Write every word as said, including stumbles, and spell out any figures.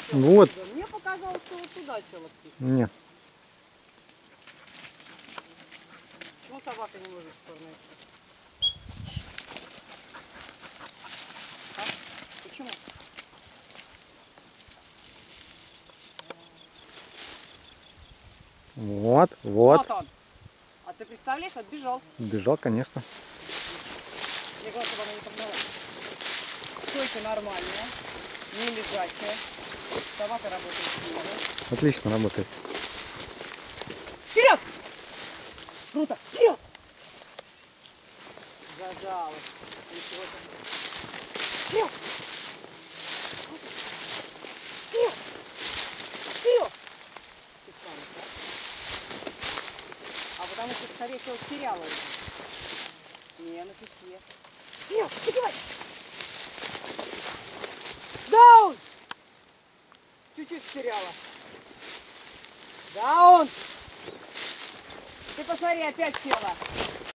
Вот. Мне показалось, что вот туда села птица. Нет. Почему собака не может в сторону идти? А? Почему? Вот, вот. Вот он. А ты представляешь, отбежал. Бежал, конечно. Мне главное, чтобы она не погналась. Стойка нормальная, не лежачая. Собака работает сильно. Отлично работает. Вперед! Круто! Вперед! Зажалась. Вперед! Вперед! Вперед! А потому что, скорее всего, теряла его. Не, на песке. Вперед! Поднимай! Даун! Чуть-чуть теряла. Даун! Ты посмотри, опять села.